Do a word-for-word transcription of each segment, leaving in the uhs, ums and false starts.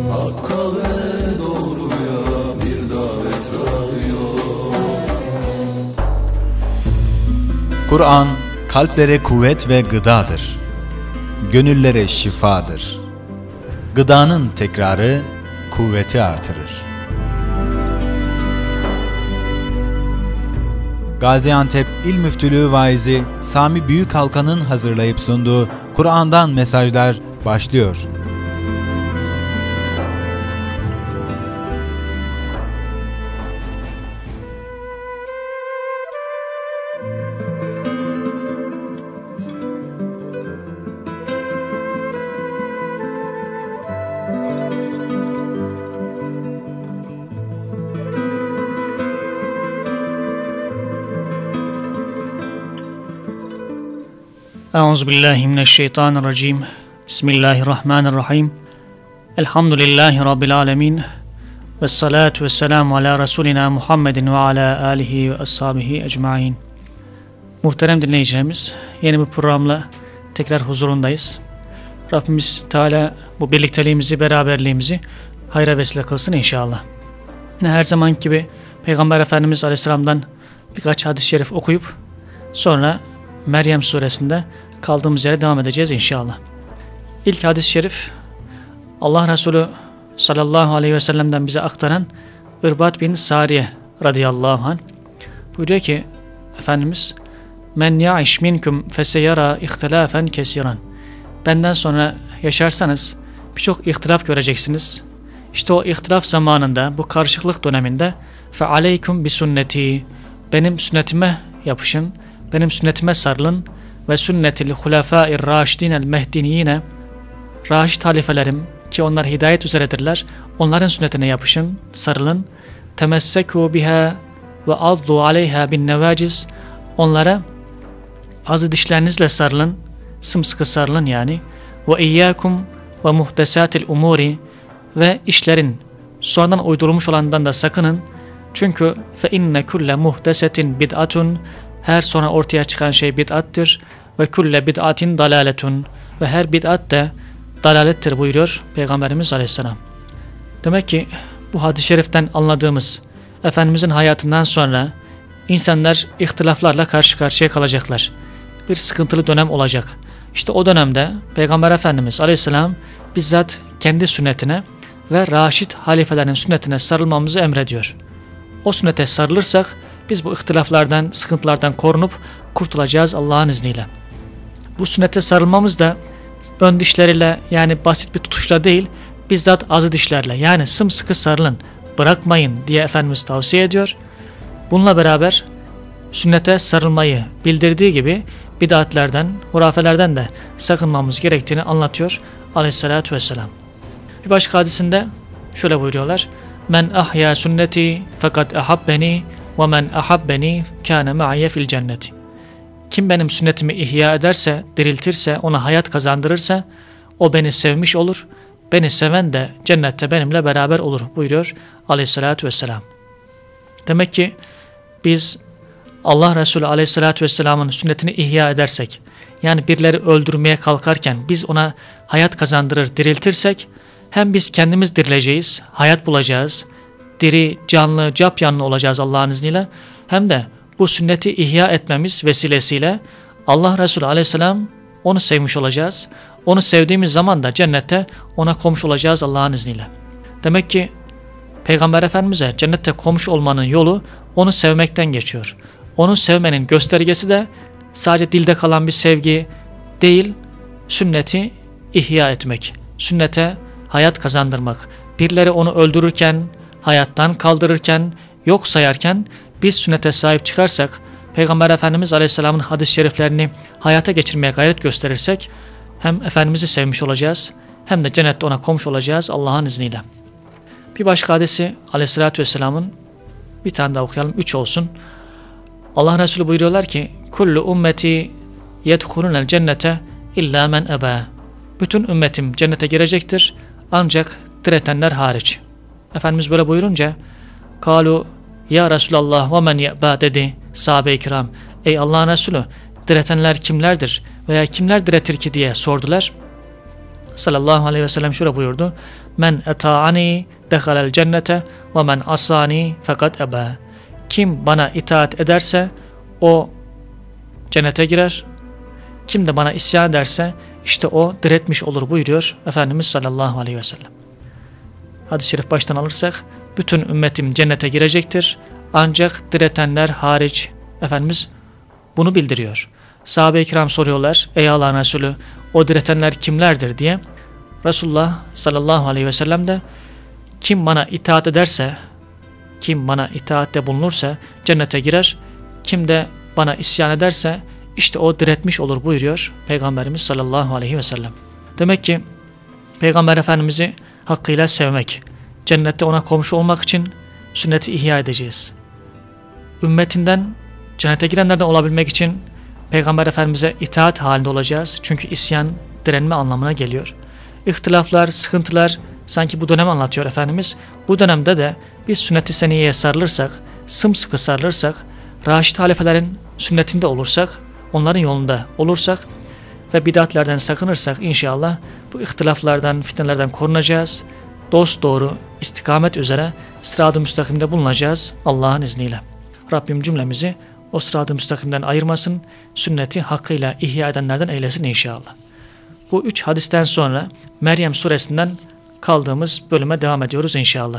Hakka ve doğruya bir davet radyo. Kur'an kalplere kuvvet ve gıdadır. Gönüllere şifadır. Gıdanın tekrarı kuvveti artırır. Gaziantep İl Müftülüğü Vaizi Sami Büyükhalkan'ın hazırlayıp sunduğu Kur'an'dan Mesajlar başlıyor. Euzubillahimineşşeytanirracim. Bismillahirrahmanirrahim. Elhamdülillahi Rabbil alemin. Vessalatu vesselamu ala Resulina Muhammedin ve ala alihi ve ashabihi ecmain. Muhterem dinleyicilerimiz, yeni bir programla tekrar huzurundayız. Rabbimiz Teala bu birlikteliğimizi, beraberliğimizi hayra vesile kılsın inşallah. Her zaman gibi Peygamber Efendimiz Aleyhisselam'dan birkaç hadis-i şerif okuyup sonra Meryem suresinde kaldığımız yere devam edeceğiz inşallah. İlk hadis-i şerif Allah Resulü sallallahu aleyhi ve sellem'den bize aktaran İrbad bin Sariye radıyallahu anh buyuruyor ki Efendimiz men ya'iş minkum feseyara ihtilafen kesiran, benden sonra yaşarsanız birçok ihtilaf göreceksiniz. İşte o ihtilaf zamanında, bu karışıklık döneminde fe aleykum bi sünneti, benim sünnetime yapışın, benim sünnetime sarılın ve sünnetil hulefâir râşidînel mehdiniyine, raşid halifelerim ki onlar hidayet üzeredirler, onların sünnetine yapışın, sarılın. Temessekû biha ve addu aleyha bin nevaciz, onlara azı dişlerinizle sarılın, sımsıkı sarılın yani. Ve iyyâkum ve muhdesâtil umûri, ve işlerin sonradan uydurulmuş olandan da sakının. Çünkü fe inne kulle muhdesetin bid'atun, her sonra ortaya çıkan şey bid'attir. Ve kulle bid'atin dalaletun, ve her bid'at de dalalettir buyuruyor Peygamberimiz Aleyhisselam. Demek ki bu hadis-i şeriften anladığımız, Efendimizin hayatından sonra insanlar ihtilaflarla karşı karşıya kalacaklar. Bir sıkıntılı dönem olacak. İşte o dönemde Peygamber Efendimiz Aleyhisselam bizzat kendi sünnetine ve raşid halifelerin sünnetine sarılmamızı emrediyor. O sünnete sarılırsak biz bu ihtilaflardan, sıkıntılardan korunup kurtulacağız Allah'ın izniyle. Bu sünnete sarılmamız da ön dişleriyle, yani basit bir tutuşla değil, bizzat azı dişlerle, yani sımsıkı sarılın, bırakmayın diye Efendimiz tavsiye ediyor. Bununla beraber sünnete sarılmayı bildirdiği gibi bid'atlerden, hurafelerden de sakınmamız gerektiğini anlatıyor Aleyhisselatü vesselam. Bir başka hadisinde şöyle buyuruyorlar: men ahya sünneti fakat ahabbeni ve men ahabbeni kâne ma'ye fil cenneti. Kim benim sünnetimi ihya ederse, diriltirse, ona hayat kazandırırsa o beni sevmiş olur. Beni seven de cennette benimle beraber olur buyuruyor Aleyhisselatü vesselam. Demek ki biz Allah Resulü Aleyhisselatü vesselamın sünnetini ihya edersek, yani birileri öldürmeye kalkarken biz ona hayat kazandırır, diriltirsek, hem biz kendimiz dirileceğiz, hayat bulacağız, diri, canlı, capyanlı olacağız Allah'ın izniyle, hem de bu sünneti ihya etmemiz vesilesiyle Allah Resulü Aleyhisselam onu sevmiş olacağız. Onu sevdiğimiz zaman da cennette ona komşu olacağız Allah'ın izniyle. Demek ki Peygamber Efendimiz'e cennette komşu olmanın yolu onu sevmekten geçiyor. Onu sevmenin göstergesi de sadece dilde kalan bir sevgi değil, sünneti ihya etmek, sünnete hayat kazandırmak. Birileri onu öldürürken, hayattan kaldırırken, yok sayarken biz sünnete sahip çıkarsak, Peygamber Efendimiz Aleyhisselam'ın hadis-i şeriflerini hayata geçirmeye gayret gösterirsek, hem Efendimiz'i sevmiş olacağız, hem de cennette ona komşu olacağız Allah'ın izniyle. Bir başka hadisi Aleyhisselatü Vesselam'ın, bir tane daha okuyalım, üç olsun. Allah Resulü buyuruyorlar ki: kullu ümmeti yedhulunel cennete illa men eba. Bütün ümmetim cennete girecektir ancak diretenler hariç. Efendimiz böyle buyurunca kalu ya Resulallah ve men yeba dedi sahabe-i kiram. Ey Allah'ın Resulü, diretenler kimlerdir veya kimler diretir ki diye sordular. Sallallahu aleyhi ve sellem şöyle buyurdu: Men eta'ani dehalel cennete ve men asani fakat ebe. Kim bana itaat ederse o cennete girer. Kim de bana isyan ederse işte o diretmiş olur buyuruyor Efendimiz sallallahu aleyhi ve sellem. Hadis-i şerif baştan alırsak bütün ümmetim cennete girecektir. Ancak diretenler hariç. Efendimiz bunu bildiriyor. Sahabe-i kiram soruyorlar, ey Allah'ın Resulü o diretenler kimlerdir diye. Resulullah sallallahu aleyhi ve sellem de kim bana itaat ederse, kim bana itaatte bulunursa cennete girer. Kim de bana isyan ederse işte o diretmiş olur buyuruyor Peygamberimiz sallallahu aleyhi ve sellem. Demek ki Peygamber Efendimiz'i hakkıyla sevmek, cennette ona komşu olmak için sünneti ihya edeceğiz. Ümmetinden, cennete girenlerden olabilmek için Peygamber Efendimiz'e itaat halinde olacağız. Çünkü isyan, direnme anlamına geliyor. İhtilaflar, sıkıntılar sanki bu dönemi anlatıyor Efendimiz. Bu dönemde de biz sünnet-i seniyeye sarılırsak, sımsıkı sarılırsak, Raşid halifelerin sünnetinde olursak, onların yolunda olursak ve bid'atlerden sakınırsak inşallah bu ihtilaflardan, fitnelerden korunacağız. Dost doğru, istikamet üzere sırat-ı müstakimde bulunacağız Allah'ın izniyle. Rabbim cümlemizi o sırat-ı müstakimden ayırmasın, sünneti hakkıyla ihya edenlerden eylesin inşallah. Bu üç hadisten sonra Meryem suresinden kaldığımız bölüme devam ediyoruz inşallah.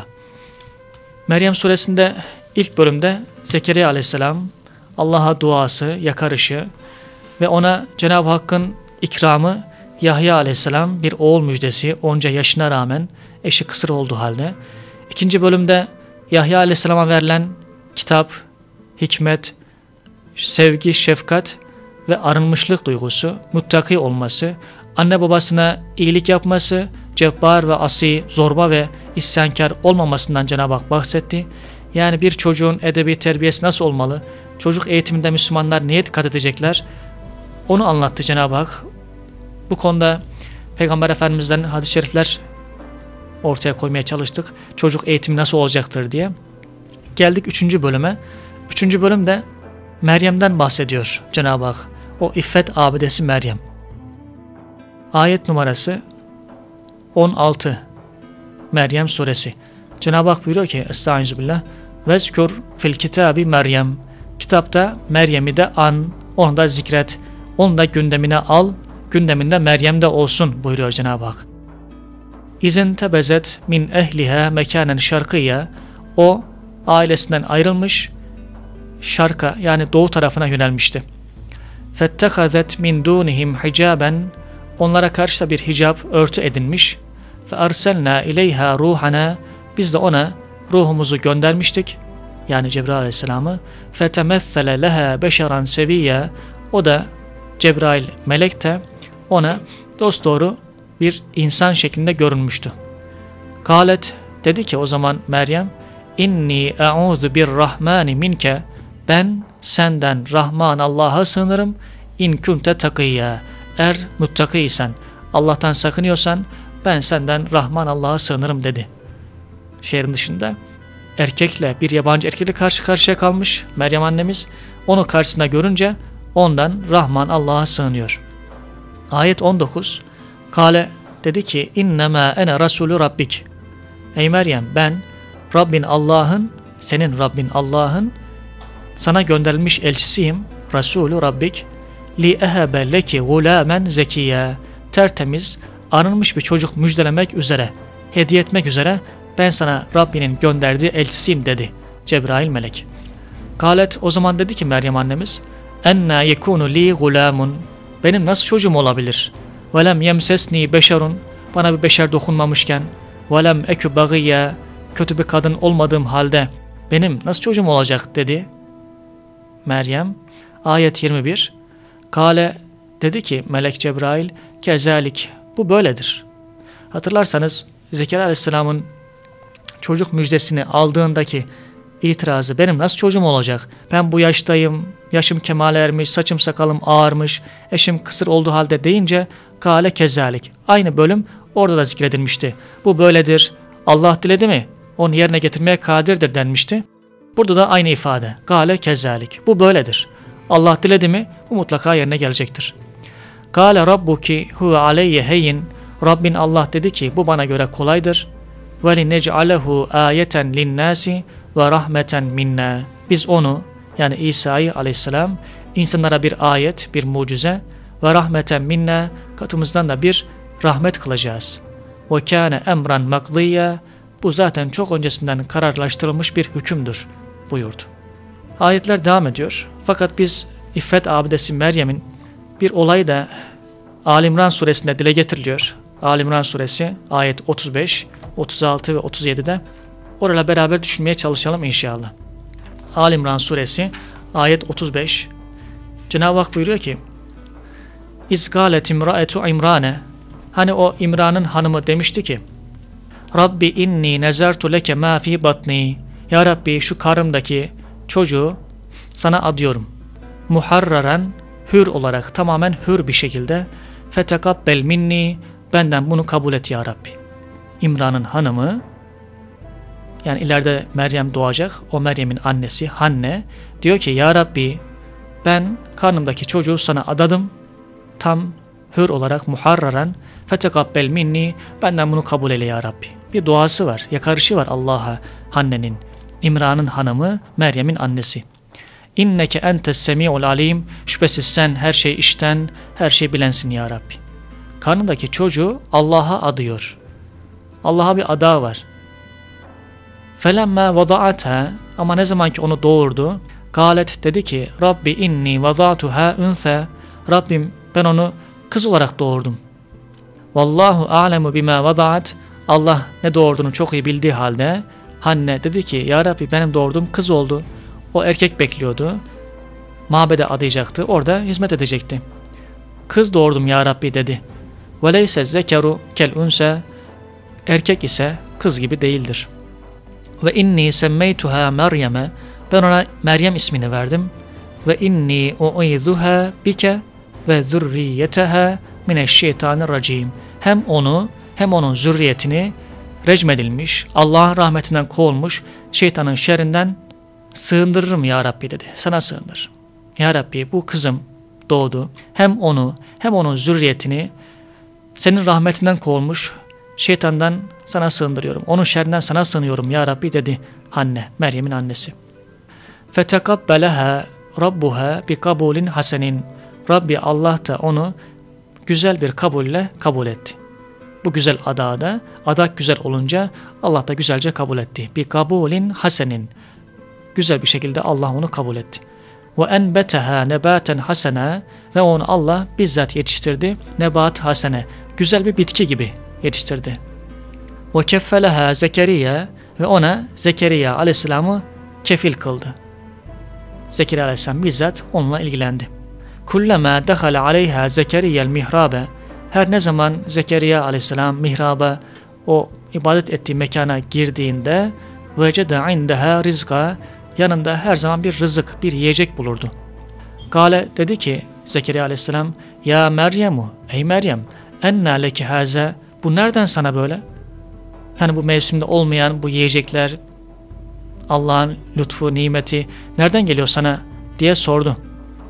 Meryem suresinde ilk bölümde Zekeriya aleyhisselam Allah'a duası, yakarışı ve ona Cenab-ı Hakk'ın ikramı Yahya aleyhisselam bir oğul müjdesi onca yaşına rağmen eşi kısır olduğu halde. İkinci bölümde Yahya aleyhisselama verilen kitap, hikmet, sevgi, şefkat ve arınmışlık duygusu, muttaki olması, anne babasına iyilik yapması, cebbar ve asi, zorba ve isyankar olmamasından Cenab-ı Hak bahsetti. Yani bir çocuğun edebi terbiyesi nasıl olmalı, çocuk eğitiminde Müslümanlar neye dikkat edecekler, onu anlattı Cenab-ı Hak. Bu konuda Peygamber Efendimiz'den hadis-i şerifler ortaya koymaya çalıştık. Çocuk eğitimi nasıl olacaktır diye. Geldik üçüncü bölüme. Üçüncü bölümde Meryem'den bahsediyor Cenab-ı Hak. O iffet abidesi Meryem. Ayet numarası on altı. Meryem suresi. Cenab-ı Hak buyuruyor ki Estağfirullah. Vezkur fil kitabi Meryem. Kitapta Meryem'i de an, onu da zikret, onu da gündemine al, gündeminde Meryem de olsun buyuruyor Cenab-ı Hak. İzin tebezet min ehliha mekanen şarkıya. O ailesinden ayrılmış, şarka yani doğu tarafına yönelmişti. Fettekazet min dunihim hicaben. Onlara karşı da bir hicap, örtü edinmiş. Fe arselna ileyha ruhana. Biz de ona ruhumuzu göndermiştik. Yani Cebrail aleyhisselamı. Fetemethele leha beşeran seviyya. O da Cebrail melek de ona dosdoğru bir insan şeklinde görünmüştü. Kalet dedi ki o zaman Meryem, inni e'udhu birrahmani minke. Ben senden Rahman Allah'a sığınırım. İn kunte takiyya. Eğer muttakiysen, Allah'tan sakınıyorsan ben senden Rahman Allah'a sığınırım dedi. Şehrin dışında erkekle, bir yabancı erkekle karşı karşıya kalmış Meryem annemiz. Onu karşısında görünce ondan Rahman Allah'a sığınıyor. Ayet on dokuz. Kale dedi ki innema ene rasulü rabbik. Ey Meryem ben Rabbin Allah'ın, senin Rabbin Allah'ın sana gönderilmiş elçisiyim. Rasulü rabbik li ehebe leki gulamen zekiye. Tertemiz, arınmış bir çocuk müjdelemek üzere, hediye etmek üzere ben sana Rabbinin gönderdiği elçisiyim dedi Cebrail melek. Kalet o zaman dedi ki Meryem annemiz enna yekunu li gulamun. Benim nasıl çocuğum olabilir? Velem yemsesni beşerun. Bana bir beşer dokunmamışken. Velem ekü bagiyye. Kötü bir kadın olmadığım halde benim nasıl çocuğum olacak dedi Meryem. Ayet yirmi bir. Kale dedi ki melek Cebrail kezalik. Bu böyledir. Hatırlarsanız Zekeriya aleyhisselamın çocuk müjdesini aldığındaki itirazı benim nasıl çocuğum olacak? Ben bu yaştayım, yaşım kemale ermiş, saçım sakalım ağarmış, eşim kısır olduğu halde deyince kâle kezalik. Aynı bölüm orada da zikredilmişti. Bu böyledir. Allah diledi mi? Onu yerine getirmeye kadirdir denmişti. Burada da aynı ifade. Kâle kezalik. Bu böyledir. Allah diledi mi? Bu mutlaka yerine gelecektir. Kâle rabbuki huve aleyye heyyin. Rabbin Allah dedi ki bu bana göre kolaydır. وَلِنَجْعَلَهُ آيَةً لِلنَّاسِ وَرَحْمَةً مِنَّا. Biz onu, yani İsa'yı aleyhisselam, insanlara bir ayet, bir mucize ve rahmeten minna, katımızdan da bir rahmet kılacağız. وَكَانَ اَمْرًا مَقْضِيًّا. Bu zaten çok öncesinden kararlaştırılmış bir hükümdür buyurdu. Ayetler devam ediyor. Fakat biz İffet abidesi Meryem'in bir olayı da Ali İmran suresinde dile getiriliyor. Ali İmran suresi ayet otuz beş, otuz altı ve otuz yedi'de. Orayla beraber düşünmeye çalışalım inşallah. Ali İmran suresi ayet otuz beş. Cenab-ı Hak buyuruyor ki: İzgalet imraetu İmrane. Hani o İmran'ın hanımı demişti ki: Rabbi inni nezertu leke ma fi batni. Ya Rabbi şu karımdaki çocuğu sana adıyorum. Muharraran, hür olarak, tamamen hür bir şekilde. Fetekabbel minni. Benden bunu kabul et ya Rabbi. İmran'ın hanımı, yani ileride Meryem doğacak, o Meryem'in annesi Hanne diyor ki: Ya Rabbi, ben karnımdaki çocuğu sana adadım, tam hür olarak, muharraran. Fetekabbel minni. Benden bunu kabul eyle ya Rabbi. Bir duası var, yakarışı var Allah'a Hanne'nin. İmran'ın hanımı, Meryem'in annesi. İnneke entes semi'ul alim. Şüphesiz sen her şey işten, her şey bilensin ya Rabbi. Karnındaki çocuğu Allah'a adıyor. Allah'a bir ada var. Felemme vada'atha. Ama ne zaman ki onu doğurdu, galet dedi ki: Rabbi inni vada'tuha unsa. Rabbim, ben onu kız olarak doğurdum. Vallahu a'lemu bima vada'at. Allah ne doğurduğunu çok iyi bildiği halde Hanne dedi ki: Ya Rabbi, benim doğurduğum kız oldu. O erkek bekliyordu. Mabede adayacaktı. Orada hizmet edecekti. Kız doğurdum ya Rabbi dedi. Veleyse zekeru kel unsa. Erkek ise kız gibi değildir. Ve inni semmeytuha Meryem'e. Ben ona Meryem ismini verdim. Ve inni u'izuha bike ve zürriyeteha mineşşeytanirracim. Hem onu hem onun zürriyetini recmedilmiş, Allah'ın rahmetinden kovulmuş şeytanın şerrinden sığındırırım ya Rabbi dedi. Sana sığındır. Ya Rabbi, bu kızım doğdu. Hem onu hem onun zürriyetini senin rahmetinden kovulmuş şeytandan sana sığındırıyorum. Onun şerrinden sana sığınıyorum ya Rabbi dedi Hanne, Meryem'in annesi. Fetekabbeleha Rabbuha bi kabulin hasenin. Rabbi Allah da onu güzel bir kabulle kabul etti. Bu güzel adada, adak güzel olunca Allah da güzelce kabul etti. Bi kabulin hasenin. Güzel bir şekilde Allah onu kabul etti. Ve enbeteha nebaten hasene. Ve onu Allah bizzat yetiştirdi. Nebat hasene. Güzel bir bitki gibi yetiştirdi. Ve keffeleha Zekeriya. Ve ona Zekeriya aleyhisselamı kefil kıldı. Zekeriya aleyhisselam bizzat onunla ilgilendi. Kullama dehala aleyha Zekeriya'l mihrabe. Her ne zaman Zekeriya aleyhisselam mihraba, o ibadet ettiği mekana girdiğinde, vecede indeha rizqa, yanında her zaman bir rızık, bir yiyecek bulurdu. Kale dedi ki Zekeriya aleyhisselam: Ya Meryem'u, ey Meryem, enna leki haza. Bu nereden sana böyle? Yani bu mevsimde olmayan bu yiyecekler, Allah'ın lütfu, nimeti nereden geliyor sana diye sordu.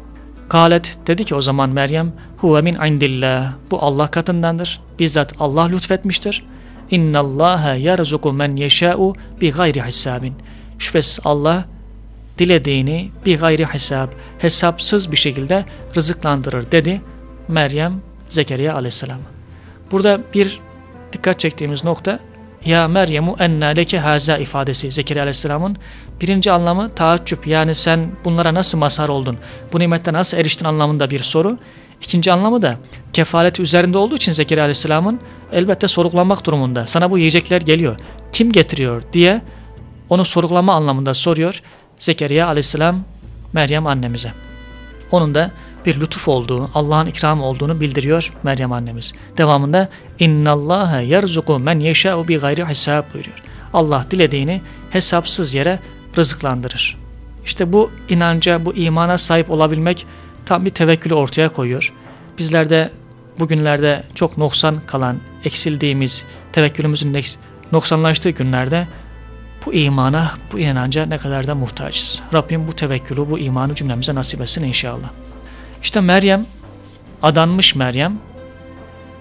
Kalet dedi ki o zaman Meryem: Huve min indillah. Bu Allah katındandır. Bizzat Allah lütfetmiştir. İnnallâhe yerzuku men yeşâ'u bi gayri hisabin. Şüphesiz Allah dilediğini bi gayri hesab, hesapsız bir şekilde rızıklandırır dedi Meryem Zekeriya aleyhisselam. Burada bir dikkat çektiğimiz nokta, ya Meryem'u enna leke haza ifadesi. Zekeriya aleyhisselamın birinci anlamı taaccüp, yani sen bunlara nasıl mazhar oldun, bu nimette nasıl eriştin anlamında bir soru. İkinci anlamı da kefaleti üzerinde olduğu için Zekeriya aleyhisselamın elbette sorgulanmak durumunda. Sana bu yiyecekler geliyor, kim getiriyor diye onu sorgulama anlamında soruyor Zekeriya aleyhisselam Meryem annemize. Onun da bir lütuf olduğu, Allah'ın ikramı olduğunu bildiriyor Meryem annemiz. Devamında innallâhe yerzuku men yeşâ'u bi gayri hisab buyuruyor. Allah dilediğini hesapsız yere rızıklandırır. İşte bu inanca, bu imana sahip olabilmek tam bir tevekkülü ortaya koyuyor. Bizlerde bugünlerde çok noksan kalan, eksildiğimiz, tevekkülümüzün noksanlaştığı günlerde bu imana, bu inanca ne kadar da muhtacız. Rabbim bu tevekkülü, bu imanı cümlemize nasip etsin inşallah. İşte Meryem, adanmış Meryem,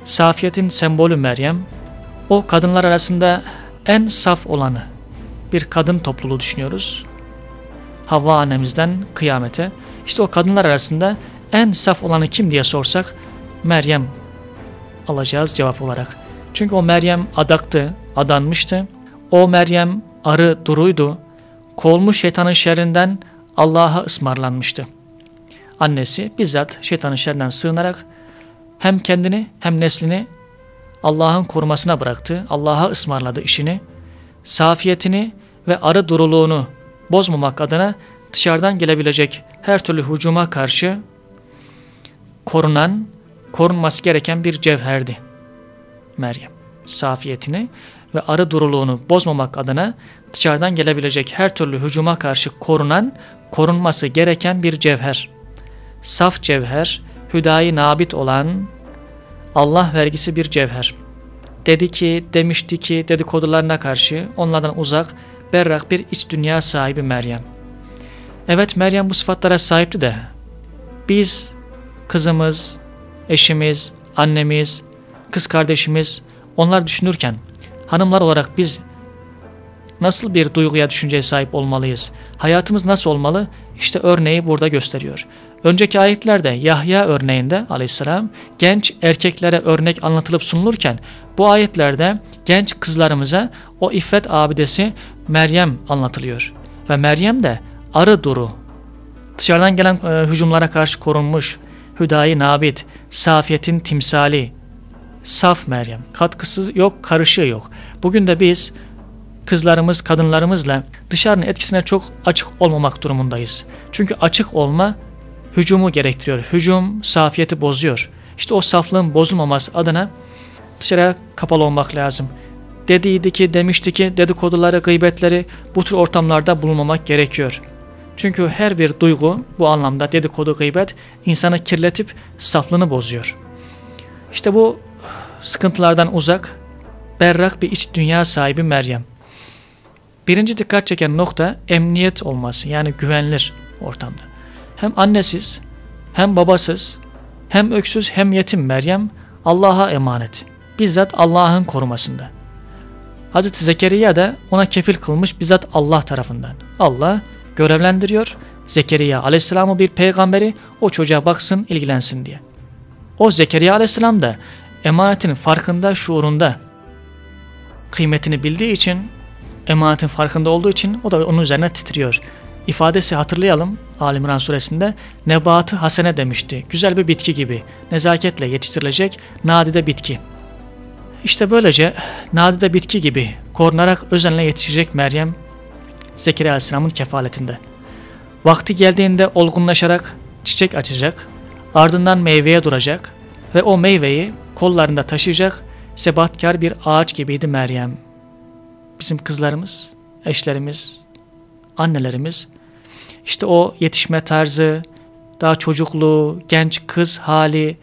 Safiyetin sembolü Meryem, o kadınlar arasında en saf olanı, bir kadın topluluğu düşünüyoruz. Havva annemizden kıyamete. İşte o kadınlar arasında en saf olanı kim diye sorsak Meryem alacağız cevap olarak. Çünkü o Meryem adaktı, adanmıştı. O Meryem arı duruydu. Kovulmuş şeytanın şerrinden Allah'a ısmarlanmıştı. Annesi bizzat şeytanın şerrinden sığınarak hem kendini hem neslini Allah'ın korumasına bıraktı. Allah'a ısmarladı işini. Safiyetini ve arı duruluğunu bozmamak adına dışarıdan gelebilecek her türlü hücuma karşı korunan, korunması gereken bir cevherdi Meryem. Safiyetini ve arı duruluğunu bozmamak adına dışarıdan gelebilecek her türlü hücuma karşı korunan, korunması gereken bir cevher. Saf cevher, hüdayi nabit olan Allah vergisi bir cevher. Dedi ki, demişti ki dedikodularına karşı onlardan uzak, berrak bir iç dünya sahibi Meryem. Evet, Meryem bu sıfatlara sahipti de biz kızımız, eşimiz, annemiz, kız kardeşimiz onlar düşünürken hanımlar olarak biz nasıl bir duyguya, düşünceye sahip olmalıyız? Hayatımız nasıl olmalı? İşte örneği burada gösteriyor. Önceki ayetlerde Yahya örneğinde aleyhisselam genç erkeklere örnek anlatılıp sunulurken bu ayetlerde genç kızlarımıza o iffet abidesi Meryem anlatılıyor. Ve Meryem de arı duru, dışarıdan gelen e, hücumlara karşı korunmuş, hüdayi nabit, safiyetin timsali, saf Meryem. Katkısı yok, karışığı yok. Bugün de biz kızlarımız, kadınlarımızla dışarının etkisine çok açık olmamak durumundayız. Çünkü açık olma hücumu gerektiriyor. Hücum safiyeti bozuyor. İşte o saflığın bozulmaması adına dışarıya kapalı olmak lazım. Dediydi ki, demişti ki, dedikoduları, gıybetleri bu tür ortamlarda bulunmamak gerekiyor. Çünkü her bir duygu bu anlamda dedikodu, gıybet insanı kirletip saflığını bozuyor. İşte bu sıkıntılardan uzak, berrak bir iç dünya sahibi Meryem. Birinci dikkat çeken nokta emniyet olması, yani güvenilir ortamda. Hem annesiz, hem babasız, hem öksüz, hem yetim Meryem Allah'a emanet. Bizzat Allah'ın korumasında. Hazreti Zekeriya da ona kefil kılmış bizzat Allah tarafından. Allah görevlendiriyor Zekeriya aleyhisselamı, bir peygamberi, o çocuğa baksın, ilgilensin diye. O Zekeriya aleyhisselam da emanetin farkında, şuurunda, kıymetini bildiği için, emanetin farkında olduğu için o da onun üzerine titriyor. İfadesi hatırlayalım, Ali İmran suresinde nebatı hasene demişti. Güzel bir bitki gibi, nezaketle yetiştirilecek nadide bitki. İşte böylece nadide bitki gibi korunarak özenle yetişecek Meryem, Zekeriya aleyhisselamın kefaletinde. Vakti geldiğinde olgunlaşarak çiçek açacak, ardından meyveye duracak ve o meyveyi kollarında taşıyacak sebatkar bir ağaç gibiydi Meryem. Bizim kızlarımız, eşlerimiz, annelerimiz, işte o yetişme tarzı, daha çocukluğu, genç kız hali,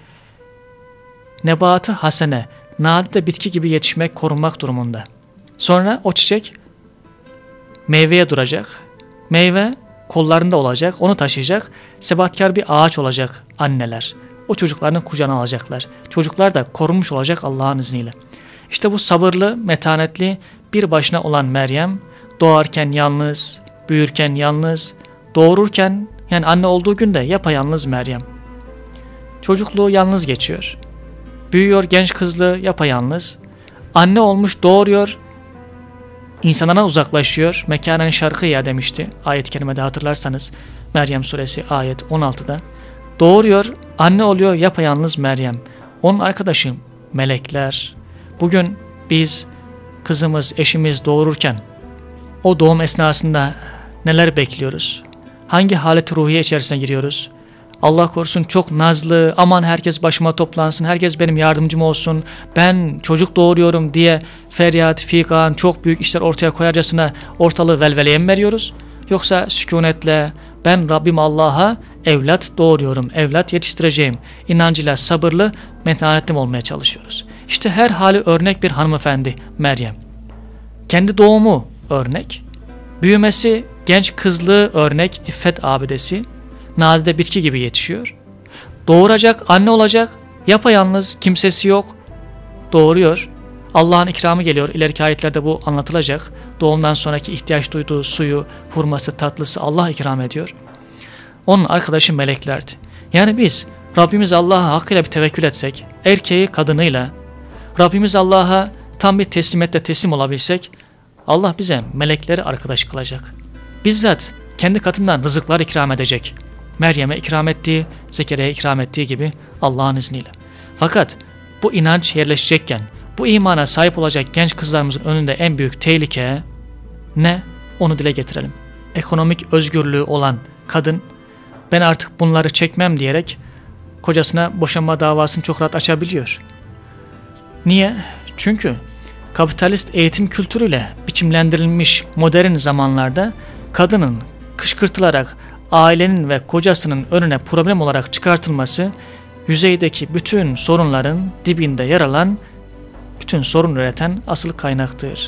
nebatı hasene, nadide bitki gibi yetişmek, korunmak durumunda. Sonra o çiçek meyveye duracak, meyve kollarında olacak, onu taşıyacak, sebatkar bir ağaç olacak anneler. O çocuklarını kucağına alacaklar. Çocuklar da korunmuş olacak Allah'ın izniyle. İşte bu sabırlı, metanetli, bir başına olan Meryem, doğarken yalnız, büyürken yalnız, doğururken, yani anne olduğu günde yapayalnız Meryem. Çocukluğu yalnız geçiyor. Büyüyor, genç kızlığı yapayalnız. Anne olmuş, doğuruyor, insanlara uzaklaşıyor. Mekanen şarkıya demişti ayet-i kerimede, hatırlarsanız Meryem suresi ayet on altıda. Doğuruyor, anne oluyor, yapayalnız Meryem. Onun arkadaşı melekler. Bugün biz kızımız, eşimiz doğururken o doğum esnasında neler bekliyoruz? Hangi halet ruhiye içerisine giriyoruz? Allah korusun çok nazlı, aman herkes başıma toplansın, herkes benim yardımcım olsun, ben çocuk doğuruyorum diye feryat, figan, çok büyük işler ortaya koyarcasına ortalığı velveleye mi veriyoruz? Yoksa sükunetle ben Rabbim Allah'a evlat doğuruyorum, evlat yetiştireceğim inancıyla sabırlı, metanetli olmaya çalışıyoruz. İşte her hali örnek bir hanımefendi Meryem. Kendi doğumu örnek, büyümesi, genç kızlığı örnek, iffet abidesi, nadide bitki gibi yetişiyor. Doğuracak, anne olacak, yapayalnız, kimsesi yok, doğuruyor. Allah'ın ikramı geliyor. İleriki ayetlerde bu anlatılacak. Doğumdan sonraki ihtiyaç duyduğu suyu, hurması, tatlısı Allah ikram ediyor. Onun arkadaşı meleklerdi. Yani biz Rabbimiz Allah'a hakkıyla bir tevekkül etsek, erkeği kadınıyla, Rabbimiz Allah'a tam bir teslimetle teslim olabilsek, Allah bize melekleri arkadaş kılacak. Bizzat kendi katından rızıklar ikram edecek. Meryem'e ikram ettiği, Zekeriya'ya ikram ettiği gibi Allah'ın izniyle. Fakat bu inanç yerleşecekken, bu imana sahip olacak genç kızlarımızın önünde en büyük tehlike ne? Onu dile getirelim. Ekonomik özgürlüğü olan kadın, ben artık bunları çekmem diyerek kocasına boşanma davasını çok rahat açabiliyor. Niye? Çünkü kapitalist eğitim kültürüyle biçimlendirilmiş modern zamanlarda kadının kışkırtılarak ailenin ve kocasının önüne problem olarak çıkartılması, yüzeydeki bütün sorunların dibinde yer alan, bütün sorun üreten asıl kaynaktır.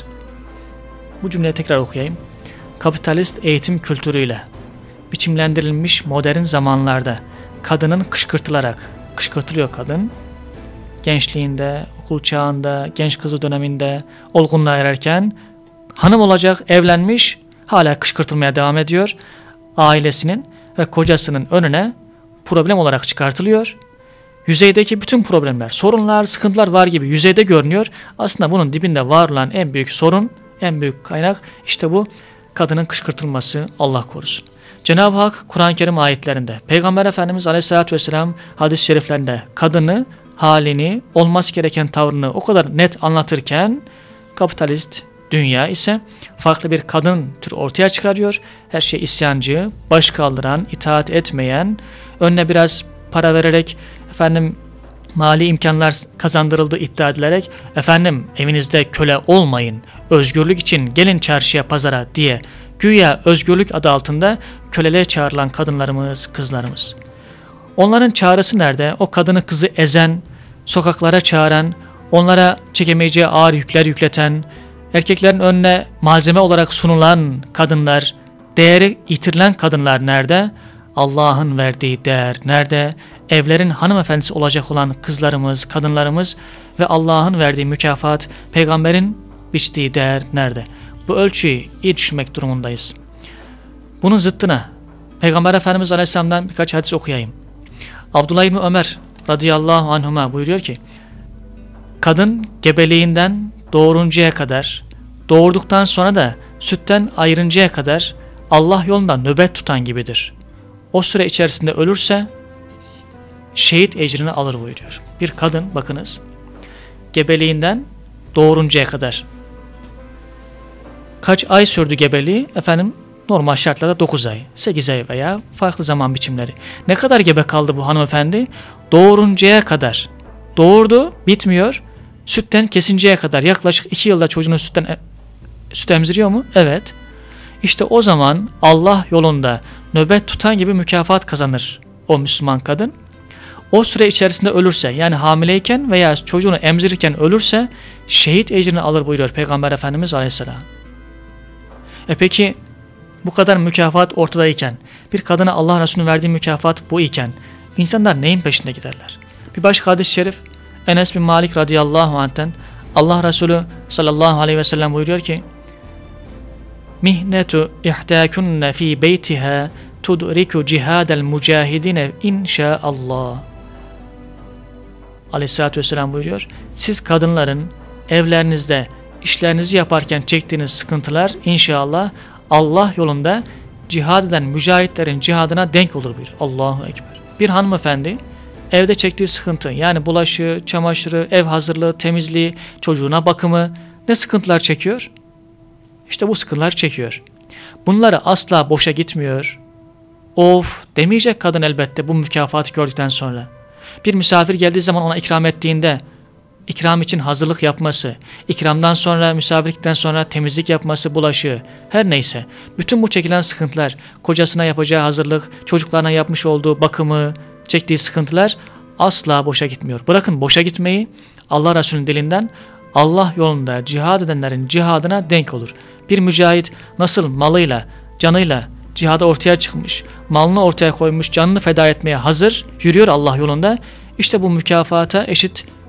Bu cümleyi tekrar okuyayım. Kapitalist eğitim kültürüyle biçimlendirilmiş modern zamanlarda kadının kışkırtılarak, kışkırtılıyor kadın, gençliğinde, okul çağında, genç kızı döneminde, olgunluğa ererken hanım olacak, evlenmiş, hala kışkırtılmaya devam ediyor. Ailesinin ve kocasının önüne problem olarak çıkartılıyor. Yüzeydeki bütün problemler, sorunlar, sıkıntılar var gibi yüzeyde görünüyor. Aslında bunun dibinde var olan en büyük sorun, en büyük kaynak işte bu kadının kışkırtılması, Allah korusun. Cenab-ı Hak Kur'an-ı Kerim ayetlerinde, Peygamber Efendimiz Aleyhisselatü Vesselam hadis-i şeriflerinde kadını, halini, olması gereken tavrını o kadar net anlatırken kapitalist dünya ise farklı bir kadın türü ortaya çıkarıyor. Her şey isyancı, baş kaldıran, itaat etmeyen, önüne biraz para vererek efendim mali imkanlar kazandırıldığı iddia edilerek efendim evinizde köle olmayın, özgürlük için gelin çarşıya pazara diye güya özgürlük adı altında köleliğe çağrılan kadınlarımız, kızlarımız. Onların çağrısı nerede? O kadını kızı ezen, sokaklara çağıran, onlara çekemeyeceği ağır yükler yükleten, erkeklerin önüne malzeme olarak sunulan kadınlar, değeri yitirilen kadınlar nerede? Allah'ın verdiği değer nerede? Evlerin hanımefendisi olacak olan kızlarımız, kadınlarımız ve Allah'ın verdiği mükafat, peygamberin biçtiği değer nerede? Bu ölçüyü iyi düşünmek durumundayız. Bunun zıttına Peygamber Efendimiz Aleyhisselam'dan birkaç hadis okuyayım. Abdullah İbni Ömer radıyallahu anhuma buyuruyor ki, kadın gebeliğinden doğuruncaya kadar, doğurduktan sonra da sütten ayırıncaya kadar Allah yolunda nöbet tutan gibidir. O süre içerisinde ölürse şehit ecrini alır buyuruyor. Bir kadın bakınız, gebeliğinden doğuruncaya kadar. Kaç ay sürdü gebeliği? Efendim normal şartlarda dokuz ay, sekiz ay veya farklı zaman biçimleri. Ne kadar gebe kaldı bu hanımefendi? Doğuruncaya kadar. Doğurdu, bitmiyor. Sütten kesinceye kadar yaklaşık iki yılda çocuğunu sütten e, süt emziriyor mu? Evet. İşte o zaman Allah yolunda nöbet tutan gibi mükafat kazanır o Müslüman kadın. O süre içerisinde ölürse, yani hamileyken veya çocuğunu emzirirken ölürse şehit ecrini alır buyuruyor Peygamber Efendimiz Aleyhisselam. E peki bu kadar mükafat ortadayken, bir kadına Allah Resulü'nün verdiği mükafat bu iken insanlar neyin peşinde giderler? Bir başka hadis-i şerif Enes bin Malik radıyallahu anh'ten Allah Resulü sallallahu aleyhi ve sellem buyuruyor ki, mihnetu ihtâkunne fî beytiha tudriku cihâdel mücahidine inşaallah. Aleyhissalatü vesselam buyuruyor, siz kadınların evlerinizde işlerinizi yaparken çektiğiniz sıkıntılar inşallah Allah yolunda cihad eden mücahitlerin cihadına denk olur buyuruyor. Allahu Ekber. Bir hanımefendi evde çektiği sıkıntı, yani bulaşığı, çamaşırı, ev hazırlığı, temizliği, çocuğuna bakımı, ne sıkıntılar çekiyor? İşte bu sıkıntılar çekiyor. Bunları asla boşa gitmiyor. Of demeyecek kadın elbette bu mükafatı gördükten sonra. Bir misafir geldiği zaman ona ikram ettiğinde ikram için hazırlık yapması, ikramdan sonra, misafirlikten sonra temizlik yapması, bulaşığı, her neyse. Bütün bu çekilen sıkıntılar, kocasına yapacağı hazırlık, çocuklarına yapmış olduğu bakımı, çektiği sıkıntılar asla boşa gitmiyor. Bırakın boşa gitmeyi, Allah Resulü'nün dilinden Allah yolunda cihad edenlerin cihadına denk olur. Bir mücahit nasıl malıyla, canıyla cihada ortaya çıkmış, malını ortaya koymuş, canını feda etmeye hazır, yürüyor Allah yolunda. İşte bu mükafata eşit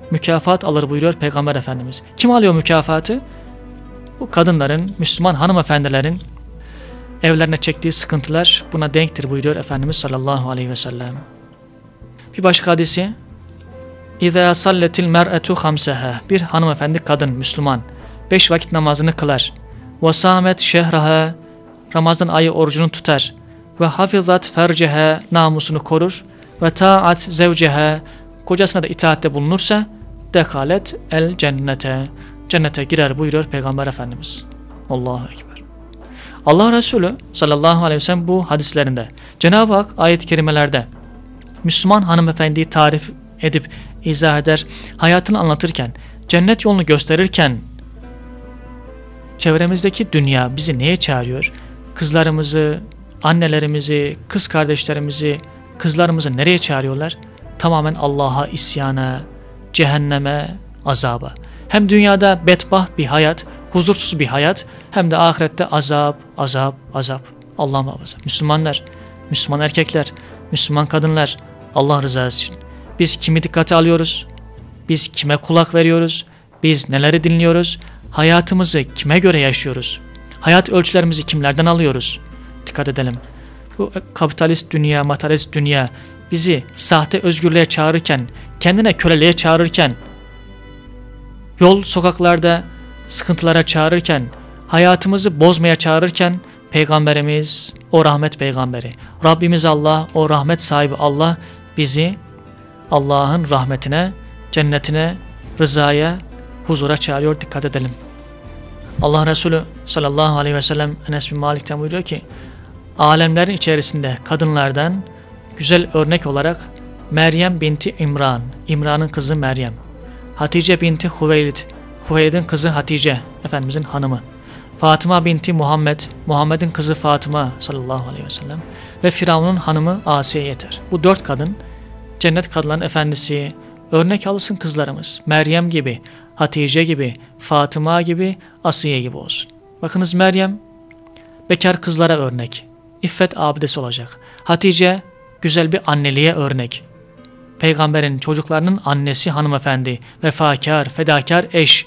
mükafat alır buyuruyor Peygamber Efendimiz. Kim alıyor mükafatı? Bu kadınların, Müslüman hanımefendilerin evlerine çektiği sıkıntılar buna denktir buyuruyor Efendimiz sallallahu aleyhi ve sellem. Bir başka hadisi, İzâ salletil mer'etu hamseha. Bir hanımefendi, kadın, Müslüman, beş vakit namazını kılar. Ve sâmet şehraha. Ramazan ayı orucunu tutar. Ve hafizat ferceha. Namusunu korur. Ve ta'at zevceha. Kocasına da itaatte bulunursa dekalet el cennete. Cennete girer buyuruyor Peygamber Efendimiz. Allahu Ekber. Allah Resulü sallallahu aleyhi ve sellem bu hadislerinde, Cenab-ı Hak ayet-i kerimelerde Müslüman hanımefendiyi tarif edip izah eder, hayatını anlatırken, cennet yolunu gösterirken çevremizdeki dünya bizi neye çağırıyor? Kızlarımızı, annelerimizi, kız kardeşlerimizi, kızlarımızı nereye çağırıyorlar? Tamamen Allah'a isyana, cehenneme, azaba. Hem dünyada bedbaht bir hayat, huzursuz bir hayat, hem de ahirette azap, azap, azap. Allah muhafaza. Müslümanlar, Müslüman erkekler, Müslüman kadınlar, Allah rızası için biz kimi dikkate alıyoruz? Biz kime kulak veriyoruz? Biz neleri dinliyoruz? Hayatımızı kime göre yaşıyoruz? Hayat ölçülerimizi kimlerden alıyoruz? Dikkat edelim. Bu kapitalist dünya, materyalist dünya bizi sahte özgürlüğe çağırırken, kendine köleliğe çağırırken, yol sokaklarda sıkıntılara çağırırken, hayatımızı bozmaya çağırırken, Peygamberimiz, o rahmet peygamberi, Rabbimiz Allah, o rahmet sahibi Allah bizi Allah'ın rahmetine, cennetine, rızaya, huzura çağırıyor. Dikkat edelim. Allah Resulü sallallahu aleyhi ve sellem Enes bin Malik'ten buyuruyor ki, alemlerin içerisinde kadınlardan güzel örnek olarak Meryem binti İmran, İmran'ın kızı Meryem, Hatice binti Hüveylid, Hüveylid'in kızı Hatice, Efendimizin hanımı, Fatıma binti Muhammed, Muhammed'in kızı Fatıma sallallahu aleyhi ve sellem ve Firavun'un hanımı Asiye yeter. Bu dört kadın cennet kadınların efendisi, örnek alsın kızlarımız. Meryem gibi, Hatice gibi, Fatıma gibi, Asiye gibi olsun. Bakınız Meryem bekar kızlara örnek, iffet abidesi olacak. Hatice güzel bir anneliğe örnek. Peygamberin çocuklarının annesi hanımefendi, vefakar, fedakar eş.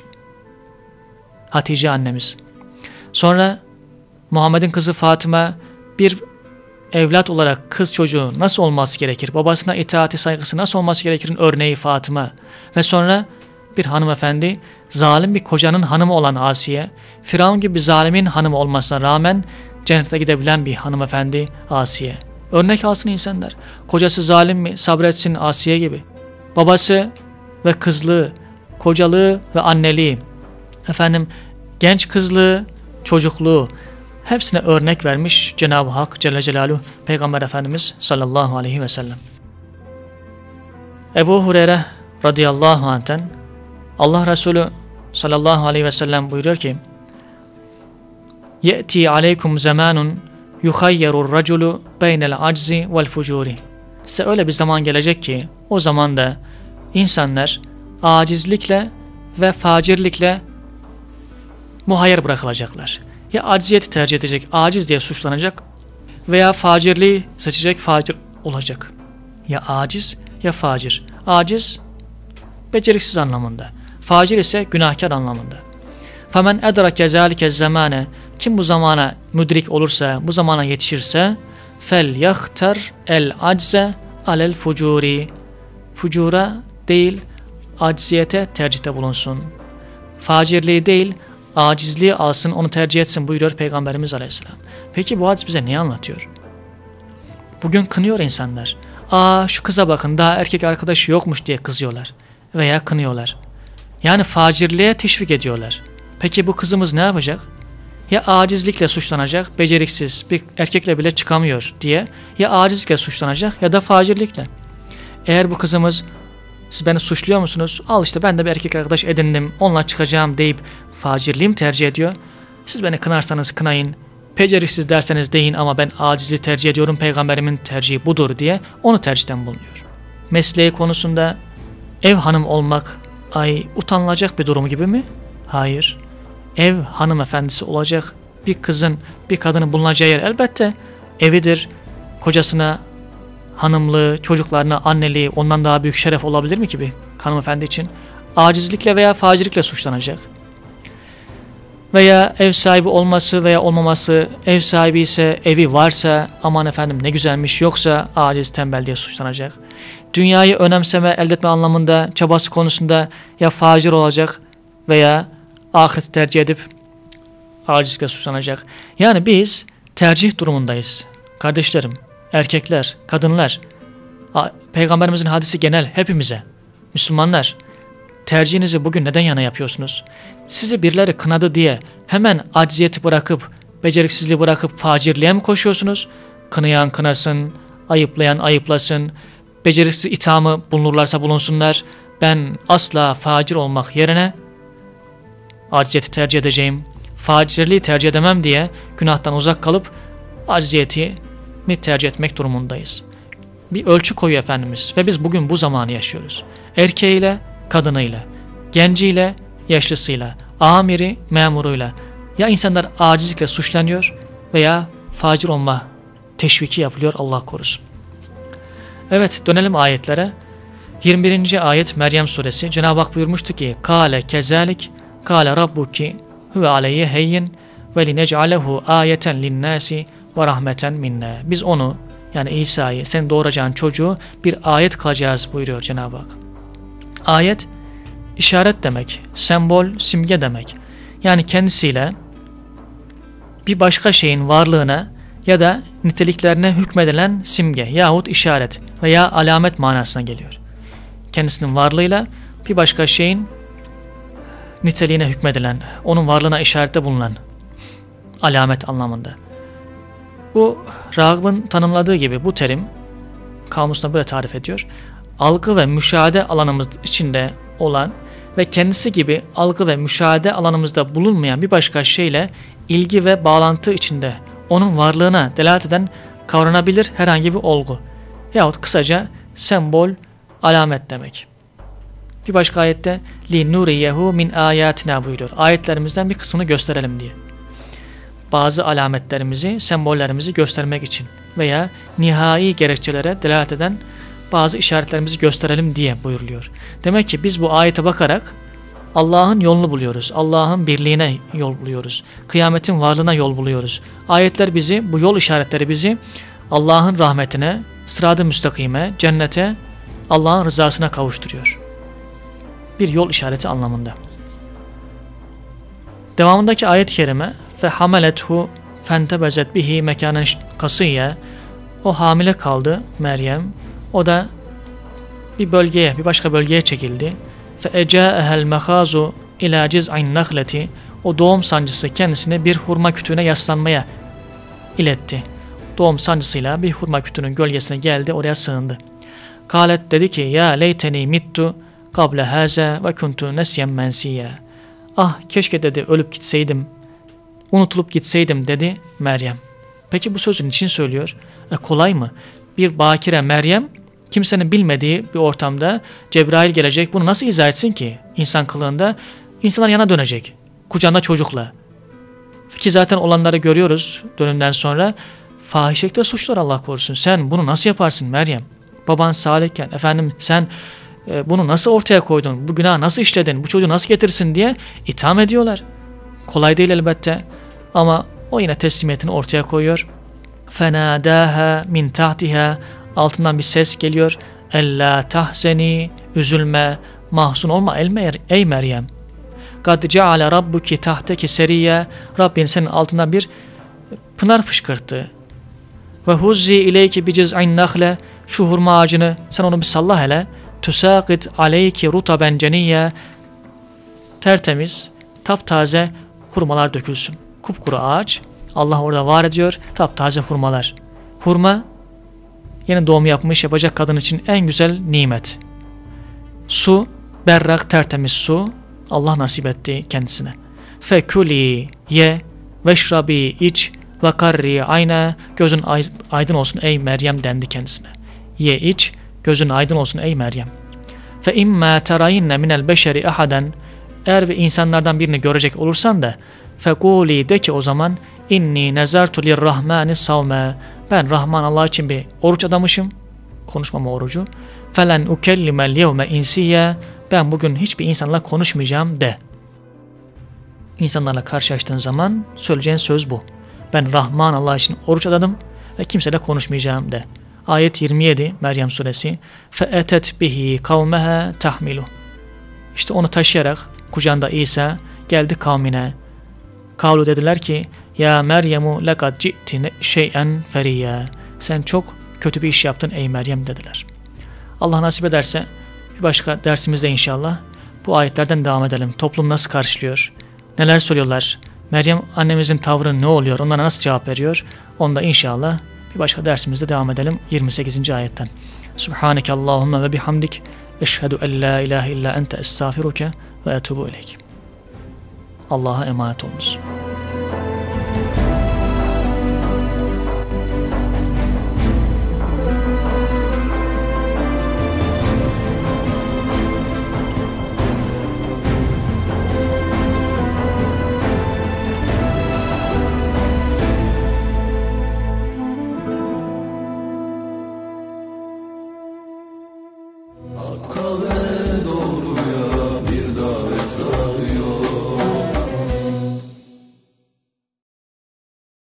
Hatice annemiz. Sonra Muhammed'in kızı Fatıma bir evlat olarak kız çocuğu nasıl olması gerekir? Babasına itaati saygısı nasıl olması gerekirin örneği Fatıma. Ve sonra bir hanımefendi, zalim bir kocanın hanımı olan Asiye, Firavun gibi bir zalimin hanımı olmasına rağmen cennete gidebilen bir hanımefendi Asiye. Örnek alsın insanlar. Kocası zalim mi? Sabretsin Asiye gibi. Babası ve kızlığı, kocalığı ve anneliği, efendim genç kızlığı, çocukluğu, hepsine örnek vermiş Cenab-ı Hak Celle Celaluhu Peygamber Efendimiz sallallahu aleyhi ve sellem. Ebu Hureyre radıyallahu anh'ten Allah Resulü sallallahu aleyhi ve sellem buyuruyor ki, Ye'ti aleykum zamanun yuhayyerur raculu beynel aczi vel fucuri. Size öyle bir zaman gelecek ki o zaman da insanlar acizlikle ve facirlikle muhayyer bırakılacaklar. Ya acziyeti tercih edecek, aciz diye suçlanacak veya facirliği seçecek, facir olacak. Ya aciz ya facir. Aciz beceriksiz anlamında. Facir ise günahkar anlamında. فَمَنْ اَدْرَكَ ذَٰلِكَ الزَّمَانَ Kim bu zamana müdrik olursa, bu zamana yetişirse فَلْيَخْتَرْ الْعَجْزَ عَلَى الْفُجُورِ Fucura değil, acziyete tercihte bulunsun. Facirliği değil, acizliği alsın, onu tercih etsin buyuruyor Peygamberimiz Aleyhisselam. Peki bu hadis bize ne anlatıyor? Bugün kınıyor insanlar. Aa şu kıza bakın, daha erkek arkadaşı yokmuş diye kızıyorlar. Veya kınıyorlar. Yani facirliğe teşvik ediyorlar. Peki bu kızımız ne yapacak? Ya acizlikle suçlanacak, beceriksiz, bir erkekle bile çıkamıyor diye. Ya acizlikle suçlanacak ya da facirlikle. Eğer bu kızımız, siz beni suçluyor musunuz? Al işte ben de bir erkek arkadaş edindim, onunla çıkacağım deyip facirliğimi tercih ediyor. Siz beni kınarsanız kınayın, beceriksiz derseniz deyin ama ben acizliği tercih ediyorum, peygamberimin tercihi budur diye onu tercihten bulunuyor. Mesleği konusunda ev hanım olmak ay utanılacak bir durum gibi mi? Hayır. Ev hanımefendisi olacak bir kızın, bir kadının bulunacağı yer elbette evidir. Kocasına hanımlığı, çocuklarına anneliği ondan daha büyük şeref olabilir mi ki bir hanımefendi için? acizlikle veya facirlikle suçlanacak. Veya ev sahibi olması veya olmaması, ev sahibi ise evi varsa aman efendim ne güzelmiş, yoksa aciz, tembel diye suçlanacak. Dünyayı önemseme, elde etme anlamında çabası konusunda ya facir olacak veya ahireti tercih edip acizlikle suçlanacak. Yani biz tercih durumundayız. Kardeşlerim, erkekler, kadınlar, Peygamberimizin hadisi genel hepimize, Müslümanlar, tercihinizi bugün neden yana yapıyorsunuz? Sizi birileri kınadı diye hemen acziyeti bırakıp, beceriksizliği bırakıp facirliğe mi koşuyorsunuz? Kınayan kınasın, ayıplayan ayıplasın, beceriksiz ithamı bulunurlarsa bulunsunlar. Ben asla facir olmak yerine acziyeti tercih edeceğim, facirliği tercih edemem diye günahtan uzak kalıp acziyeti mi tercih etmek durumundayız. Bir ölçü koyuyor Efendimiz ve biz bugün bu zamanı yaşıyoruz. Erkeğiyle, kadınıyla, genciyle, yaşlısıyla, amiri, memuruyla ya insanlar acizlikle suçlanıyor veya facir olma teşviki yapılıyor, Allah korusun. Evet, dönelim ayetlere. yirmi birinci ayet Meryem suresi. Cenab-ı Hak buyurmuştu ki: "Kâle kezalik, kâle rabbuki huve aleyye heyyin ve linec'alehu ayeten linnâsi ve rahmeten minna." Biz onu, yani İsa'yı, senin doğuracağın çocuğu bir ayet kılacağız buyuruyor Cenab-ı Hak. Ayet, işaret demek, sembol, simge demek. Yani kendisiyle bir başka şeyin varlığına ya da niteliklerine hükmedilen simge yahut işaret veya alamet manasına geliyor. Kendisinin varlığıyla bir başka şeyin niteliğine hükmedilen, onun varlığına işarette bulunan alamet anlamında. Bu Ragıp'ın tanımladığı gibi bu terim kamusunda böyle tarif ediyor. Algı ve müşahede alanımız içinde olan ve kendisi gibi algı ve müşahede alanımızda bulunmayan bir başka şeyle ilgi ve bağlantı içinde onun varlığına delalet eden kavranabilir herhangi bir olgu yahut kısaca sembol, alamet demek. Bir başka ayette li nuriyehu min ayatina buyuruyor. Ayetlerimizden bir kısmını gösterelim diye. Bazı alametlerimizi, sembollerimizi göstermek için veya nihai gerekçelere delalet eden bazı işaretlerimizi gösterelim diye buyuruluyor. Demek ki biz bu ayete bakarak Allah'ın yolunu buluyoruz. Allah'ın birliğine yol buluyoruz. Kıyametin varlığına yol buluyoruz. Ayetler bizi, bu yol işaretleri bizi Allah'ın rahmetine, sırat-ı müstakime, cennete, Allah'ın rızasına kavuşturuyor. Bir yol işareti anlamında. Devamındaki ayet-i kerime فَحَمَلَتْهُ فَانْتَبَزَتْ بِهِ مَكَانًا قَصِيًّا. O hamile kaldı Meryem. O da bir bölgeye, bir başka bölgeye çekildi. فَاَجَاءَهَا الْمَخَازُ اِلَى جِزْعِ النَّخْلَةِ. O doğum sancısı kendisine bir hurma kütüğüne yaslanmaya iletti. Doğum sancısıyla bir hurma kütüğünün gölgesine geldi, oraya sığındı. Kalet dedi ki: ya leyteni mittu kable haza ve kuntu nesyen mensiya. Ah keşke dedi ölüp gitseydim, unutulup gitseydim dedi Meryem. Peki bu sözün için söylüyor. E, kolay mı? Bir bakire Meryem kimsenin bilmediği bir ortamda Cebrail gelecek, bunu nasıl izah etsin ki? İnsan kılığında insanlar yana dönecek kucağında çocukla. Ki zaten olanları görüyoruz dönümden sonra. Fahişelikte suçlar, Allah korusun. Sen bunu nasıl yaparsın Meryem? Baban salihken, efendim sen e, bunu nasıl ortaya koydun? Bu günahı nasıl işledin? Bu çocuğu nasıl getirsin diye itham ediyorlar. Kolay değil elbette. Ama o yine teslimiyetini ortaya koyuyor. فَنَادَاهَا مِنْ تَحْتِهَا. Altından bir ses geliyor. اَلَّا تَحْزَنِي. Üzülme, mahzun olma ey Meryem. قَدْ جَعَلَ رَبُّكِ تَحْتَكِ سَرِيَّ. Rabbin senin altından bir pınar fışkırttı. Ve huzzi ileyki bi ciz'in nakhle. Şu hurma ağacını sen onu bir salla hele. Tusaqit aleyki rutaben ceniyye. Tertemiz, taptaze hurmalar dökülsün. Kupkuru ağaç, Allah orada var ediyor, taptaze hurmalar. Hurma, yeni doğum yapmış yapacak kadın için en güzel nimet. Su, berrak tertemiz su, Allah nasip etti kendisine. Fekuli ye, veşrabi iç, ve karri ayna. Gözün aydın olsun ey Meryem dendi kendisine. Ye iç, gözün aydın olsun ey Meryem. Fe imma terayinne minel beşeri ahaden. Eğer ve insanlardan birini görecek olursan da fekuli de ki o zaman inni nezartu lirrahmani savme. Ben Rahman Allah için bir oruç adamışım. Konuşmama orucu. Felen ukellimel yevme insiye. ben bugün hiçbir insanla konuşmayacağım de. İnsanlarla karşılaştığın zaman söyleyeceğin söz bu. Ben Rahman Allah için oruç adadım ve kimseyle konuşmayacağım de. Ayet yirmi yedi Meryem suresi. فَاَتَتْ بِهِ قَوْمَهَا تَحْمِلُ. İşte onu taşıyarak kucağında İsa geldi kavmine. Kavlu dediler ki ya Meryemu lekad ci'ti şey'en feriyya. Sen çok kötü bir iş yaptın ey Meryem dediler. Allah nasip ederse bir başka dersimizde inşallah bu ayetlerden devam edelim. Toplum nasıl karşılıyor? Neler söylüyorlar? Meryem annemizin tavrı ne oluyor? Onlara nasıl cevap veriyor? Onu da inşallah bir başka dersimizde devam edelim. yirmi sekizinci ayetten. Subhaneke Allahümme ve bihamdik. Eşhedü en la ilahe illa ente estağfiruke ve etubu ileyk. Allah'a emanet olunuz. Hakka ve